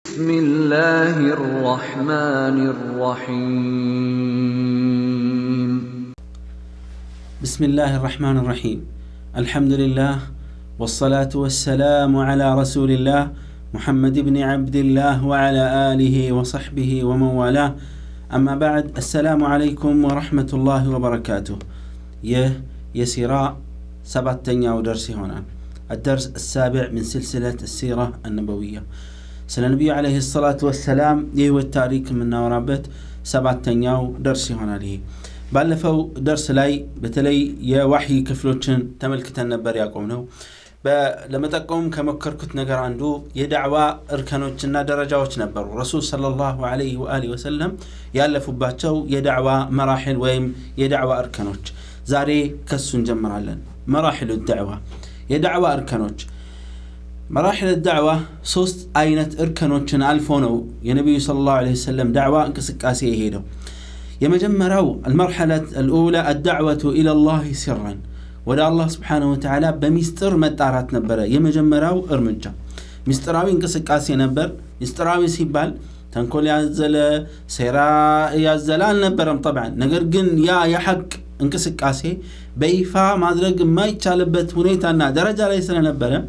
بسم الله الرحمن الرحيم بسم الله الرحمن الرحيم الحمد لله والصلاة والسلام على رسول الله محمد بن عبد الله وعلى آله وصحبه ومن والاه أما بعد السلام عليكم ورحمة الله وبركاته يسيراء سبعتنيا ودرسي هنا الدرس السابع من سلسلة السيرة النبوية سنة النبي عليه الصلاة والسلام يهو التاريخ من نورابت سبعتنيا ودرسي هنا ليه ባለፈው درس ላይ በተለይ የዋህይ ክፍሎችን ተመልክተን ነበር ያቆምነው ለመጠቆም ከመከርኩት ነገር አንዱ የዳዕዋ እርከኖችና ደረጃዎች ነበሩ ረሱል ሰለላሁ ዐለይሂ ወአሊሂ ወሰለም ያለፉባቸው የዳዕዋ መራሒል ወይም የዳዕዋ እርከኖች ዛሬ ከሱ እንጀምራለን መራሒል الدعوة የዳዕዋ እርከኖች መራሒል الدعوة ሶስት አይነት እርከኖችን አልፎ ነው የነብዩ ሰለላሁ ዐለይሂ ወሰለም ዳዕዋ እንቅስቃሴ የሄደው يمجمروا المرحلة الأولى الدعوة إلى الله سرا ولا الله سبحانه وتعالى بمستر متعرات نبرة يمجمروا أرمجة مستراوي انقسك آسي نبر مستراوي سيبال تنقول يعزل سيرا يعزلال نبرم طبعا نقرقن يا حق انقسك آسي بيفا ما درق ما يتشالبت هنيتانا درجة ليس نبرة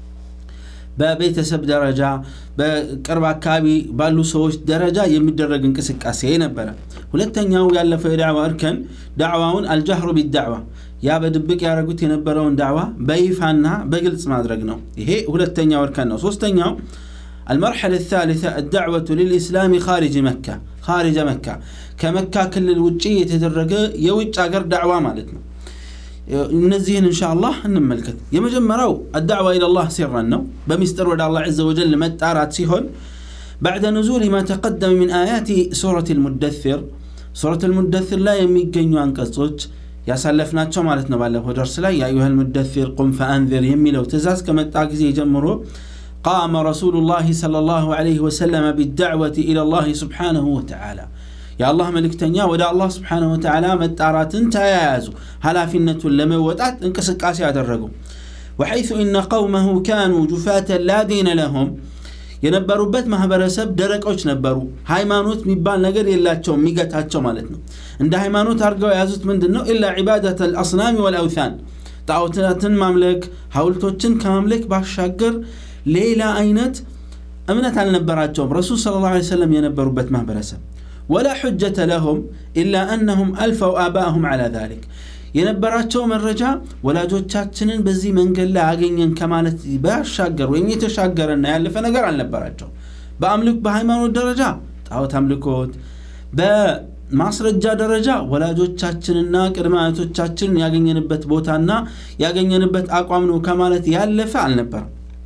በቤተሰብ ደረጃ በቅርብ አካባቢ ባሉ ሰዎች ደረጃ የሚደረግ እንቅስቃሴ ነበር ሁለተኛው ያለፈው የዳዕዋ እርከን ዳዕዋውን አልጀህሩ ቢዳዕዋ ያ በድብቅ ያረጉት የነበረውን ዳዕዋ በይፋና በግልጽ ማድረግ ነው ይሄ ሁለተኛው እርከን ነው ሶስተኛው المرحلة الثالثة الدعوة للإسلام خارج مكة كمكة كل الوجي يتدرج يوجه أجر دعوة مالتنا نزين إن شاء الله نملكت يمجمروا الدعوة إلى الله سرا بمستر ودع الله عز وجل متعرات سيهون بعد نزول ما تقدم من آيات سورة المدثر لا يميقن ينقصوج يا سلفنا تشمالتنا بالله ودرس لا يا أيها المدثر قم فأنذر يمي لو تزاز كما تعكزي يجمروا قام رسول الله صلى الله عليه وسلم بالدعوة إلى الله سبحانه وتعالى يا الله ملك تنيا ودا الله سبحانه وتعالى متعرات تيازو هلافنة لموتات انكسقاسي ያደረጉ وحيث إن قومه كانوا جفاة لا دين لهم የነበሩበት ማህበረሰብ ደረቆች ነበሩ ሃይማኖት የሚባል ነገር የላቸውም ሚገታቸው ማለት ነው እንደ ሃይማኖት አርገው ያዙት ምንድነው ኢላ ዒባደተ الأصنام والأوثان ጣዖታትን ማምለክ ሐውልቶችን ከማምለክ ባሻገር ሌላ አይነት እምነት አልነበራቸውም ረሱል ሰለላሁ ዐለይሂ ወሰለም የነበሩበት ማህበረሰብ ولا حجة لهم إلا أنهم ألفوا آباءهم على ذلك ينبراتشو من رجاء ولا جوتشاتشنن بزي منقل لا عقين كمالت باشاقر وين يتشاقر الناس اللي فنقر عن نبراتشو بأملك بهايمان الدرجة أو تملكوت بمصر الجا درجة ولا جوتشاتشنن كرما يتشاتشن يقين ينبت بوتانا يقين ينبت أقوى منه كمالت يالف عن نبر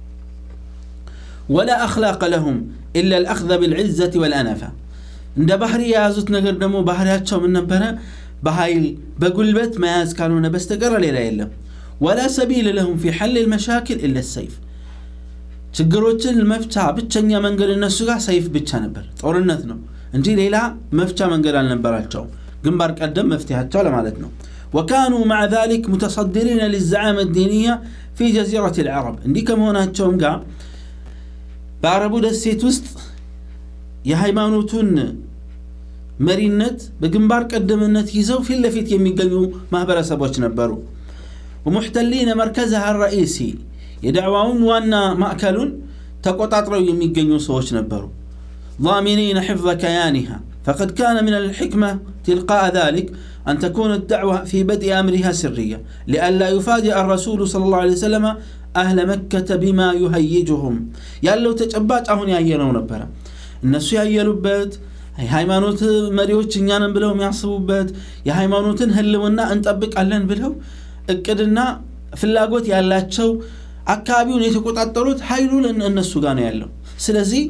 ولا أخلاق لهم إلا الأخذ بالعزة والأنفة እንደ ባህሪ ያዙት ነገር ደግሞ ባህሪያቸው ምን ነበር በኃይል በጉልበት መያዝ ካልሆነ በስተቀር ሌላ የለም ولا سبيل لهم في حل المشاكل الا السيف ችግሮችን መፍቻ ብቸኛ መንገድ እነሱ ጋር ሰይፍ ብቻ ነበር ጦርነት ነው እንጂ ሌላ መፍቻ መንገድ አልነበራቸው ግንባር ቀደም መፍትያቸው ለማለት ነው وكانوا مع ذلك متصدرين للزعامة الدينية في جزيرة العرب እንዲህ ከመሆናቸውም ጋር በአረቡ ደሴት ውስጥ የሃይማኖቱን መሪነት በግንባር ቀደምነት ይዘው ፊት ለፊት የሚገኙ ማህበረሰቦች ነበሩ ومحتلين مركزها الرئيسي يدعوون وانا مأكلون تقطعوا የሚገኙ ሰዎች ነበሩ ضامنين حفظ كيانها فقد كان من الحكمة تلقاء ذلك أن تكون الدعوة في بدء أمرها سرية لئلا يفاجئ الرسول صلى الله عليه وسلم أهل مكة بما يهيجهم يالو تجبات أهون يأينون نبرا الناس يأيلوبت ሃይማኖት መሪዎች እኛንም ብለው የሚያስቡበት የሃይማኖትን ህልውና እንጠብቅ አለን ብለው እቅድና ፍላጎት ያላቸው አካባቢውን የተቆጣጠሩት ኃይሉ ለነሱ ጋር ነው ያለው ስለዚህ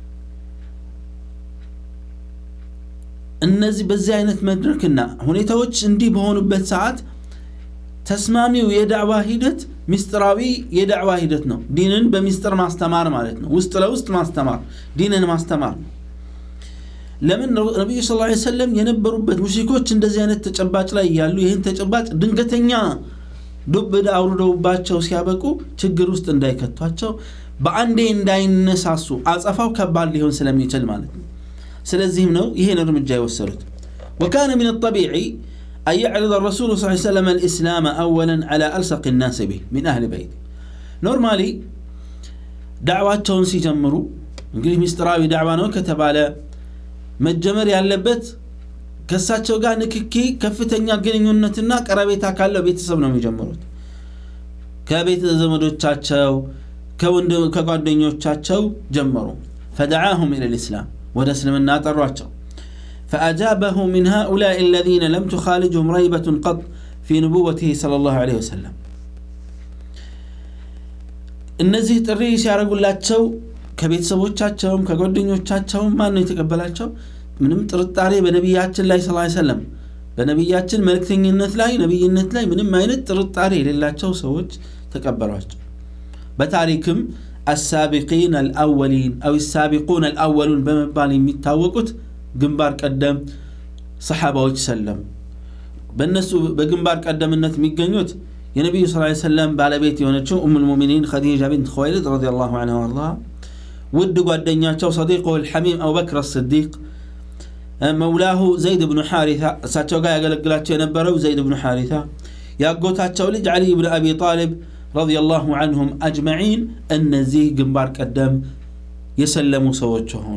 እነዚህ በዚህ አይነት መድረክና ሁኔታዎች እንዲህ በሆኑበት ሰዓት ተስማሚው የዳዕዋ ሂደት ሚስጥራዊ የዳዕዋ ሂደት ነው ዲንን በሚስጥር ማስተማር ማለት ነው ውስጥ ለውስጥ ማስተማር ዲንን ማስተማር ለምን ነብዩ ሰለላሁ ዐለይሂ ወሰለም የነበሩበት ሙሽሪኮች እንደዚህ አይነት ተጨባጭ ላይ ያሉ ይሄን ተጨባጭ ድንገተኛ ዱብዳ አውርደውባቸው ሲያበቁ ችግር ውስጥ እንዳይከቷቸው በአንዴ እንዳይነሳሱ አጸፋው ከባድ ሊሆን ስለሚችል ማለት ነው ስለዚህም ነው ይሄን እርምጃ የወሰዱት وكان من الطبيعي أن يعرض الرسول صلى الله عليه وسلم الإسلام أولا على ألصق الناس به من أهل بيته نورمالي دعواتهم سيجمروا እንግዲህ ሚስጥራዊ ዳዕዋ ነው ከተባለ መጀመር ያለበት ከሳቸው ጋር ንክኪ ከፍተኛ ግንኙነትና ቀረቤታ ካለው ቤተሰብ ነው የሚጀምሩት ከቤተ ዘመዶቻቸው ከጓደኞቻቸው ጀመሩ فدعاهم إلى الإسلام ወደ እስልምና ጠሯቸው فأجابه من هؤلاء الذين لم تخالجهم ريبة قط في نبوته صلى الله عليه وسلم እነዚህ ጥሪ ሲያረጉላቸው ከቤተሰቦቻቸው ከጓደኞቻቸው ማን ነው የተቀበላቸው ምንም ጥርጣሬ በነብያችን ላይ ሰለላሁ ዐለይሂ ወሰለም በነብያችን መልእክተኝነት ላይ ነብይነት ላይ ምንም አይነት ጥርጣሬ የሌላቸው ሰዎች ተቀበሏቸው በታሪክም السابقين الأولين أو السابقون الأولون በመባል የሚታወቁት ግንባር ቀደም ሰሃባዎች ሰለም በእነሱ በግንባር ቀደምነት የሚገኙት የነብዩ ሰለላሁ ዐለይሂ ወሰለም ባለቤት የሆነችው ኡም المؤمنين خديجة بنت خويلد رضي الله عنها وارضاها ود ጓደኛቸው صديقه الحميم أبو بكر الصديق مولاه زيد بن حارثة እሳቸው ጋር ያገለግላቸው የነበረው زيد بن حارثة ያጎታቸው ልጅ علي بن أبي طالب رضي الله عنهم أجمعين እነዚህ ግንባር ቀደም የሰለሙ ሰዎች ሆኑ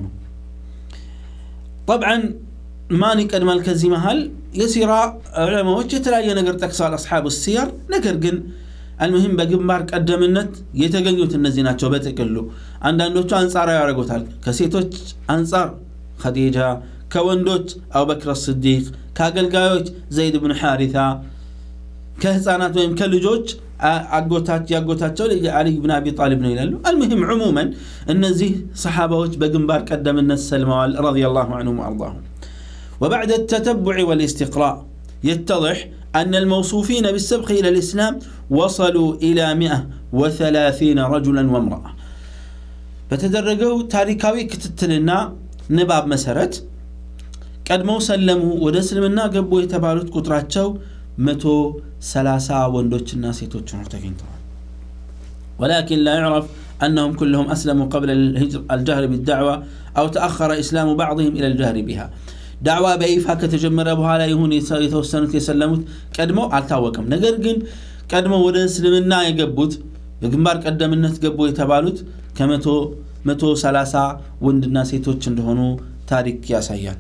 طبعا ማን ይቀድማል ከዚህ መሃል የሲራ ዑለማዎች የተለያየ ነገር ጠቅሰዋል أصحاب السير ነገር ግን المهم በግንባር ቀደምነት የተገኙት እነዚህ ናቸው በተቀሉ አንዳንዶቹ አንጻራዊ ያረጋጉታል ከሴቶች አንጻር ኸዲጃ ከወንዶች አቡበክር الصديق ከአገልጋዮች ዘይድ ብን ሐሪታ ከህፃናት ወይም ከልጆች ያጎታቸው አሊ ብን አቢ ጣሊብ ነው ይላሉ المهم عموما እነዚህ ሰሃባዎች በግንባር ቀደምነት ሰልመዋል رضي الله عنهم وارضاهم وبعد التتبع والاستقراء يتضح أن الموصوفين بالسبق إلى الإسلام وصلوا إلى 130 رجلا وامرأة فتدرجوا تاريخاوي كتتلنا نباب مسرت قدموا سلموا ودسلمنا قبوا يتبالوت قطراتشو 130 وندوچنا سيتوچ تغنتوا ولكن لا يعرف أنهم كلهم أسلموا قبل الجهر بالدعوة أو تأخر إسلام بعضهم إلى الجهر بها دعوة بيفا كتجمر ابوها لا يهون يتوسنت يسلموت قدموا አልታወቀም ነገር ግን ቀድመው ወደ እስልምና የገቡት በግንባር ቀደምነት ገቡ የተባሉት ከ130 ወንድና ሴቶች እንደሆኑ ታሪክ ያሳያል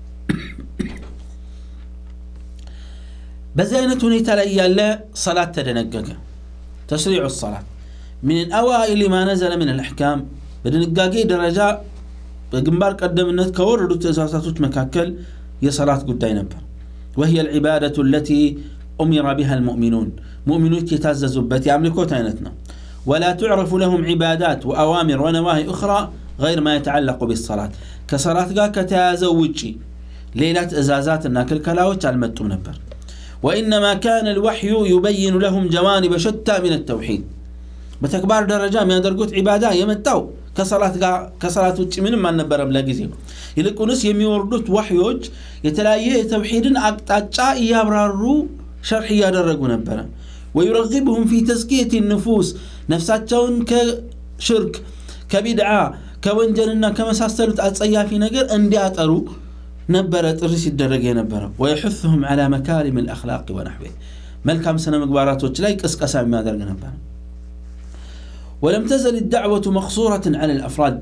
በዚህ አይነት ሁኔታ ላይ ያለ ሶላት ተደነገገ تشريع الصلاة من أوائل ما نزل من الأحكام بدنقاقي درجة بجنبار قدمنت كوردو تزاساتوች መካከል የሰላት ጉዳይ ነበር وهي العبادة التي أمر بها المؤمنون مؤمنون يتعززوا يملكوت አይነት ነው ولا تعرف لهم عبادات وأوامر ونواهي أخرى غير ما يتعلق بالصلاة كصلاة ጋር ከተያዘው ውጪ ሌላ ትእዛዛትና ክልከላዎች አልመጡም ነበር وإنما كان الوحي يبين لهم جوانب شتى من التوحيد بتكبار درجة ما يدرجوت عبادة يمتاو كصلاة ውጪ ምንም አልነበረም ለጊዜው ይልቁንስ የሚወርዱት ወህዮች የተለያየ ተውሂድን አቅጣጫ ያብራሩ ሸርህ ያደረጉ ነበር ويرغبهم في تزكية النفوس نفساتهم كشرك كبدعة كونجلنا كمساسلت አጸያፊ ነገር እንዲያጠሩ ነበር ጥሪ ሲደረግ የነበረው ويحثهم على مكارم الأخلاق ونحوه መልካም ስነ ምግባራቶች ላይ ቅስቀሳ የሚያደርግ ነበር ولم تزل الدعوة مقصورة على الأفراد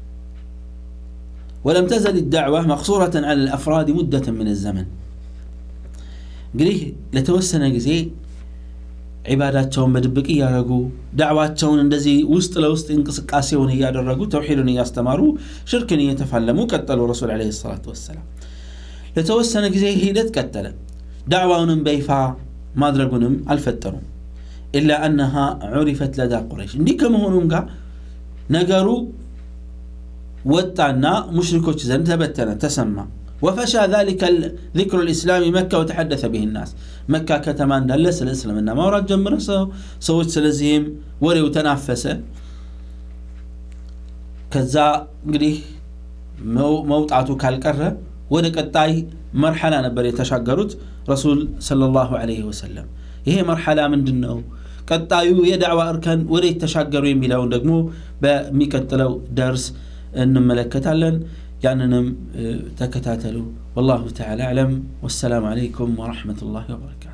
ولم تزل الدعوة مقصورة على الأفراد مدة من الزمن قريه لتوسنا جزي عباداتهم بدبك يارجو دعواتهم اندزي وسط لوسط انقسقاسيون يادرجو توحيدون يستمروا شركن يتفلموا قتلوا رسول عليه الصلاة والسلام لتوسنا جزي هيدت قتل دعواهم بيفا ما درجونهم الفتروا إلا أنها عرفت لدى قريش دي كما هونهم قا نقروا وطعنا مشركوش زن تبتنا تسمى وفشى ذلك ذكر الإسلام مكة وتحدث به الناس مكة كتمان دلس الإسلام إنما ورد جمر سوت سلزيم وري وتنافسه كذا قريه موطعته كالكرة ودك التاي مرحلة نبر يتشاقرت رسول صلى الله عليه وسلم ይሄ መርሐላ ምንድነው ቀጣዩ የዳዕዋ እርከን ወዴት ተሻገሩ የሚለውን ደግሞ በሚቀጥለው ደርስ እንመለከታለን ያንንም ተከታተሉ والله تعالى اعلم والسلام عليكم ورحمة الله وبركاته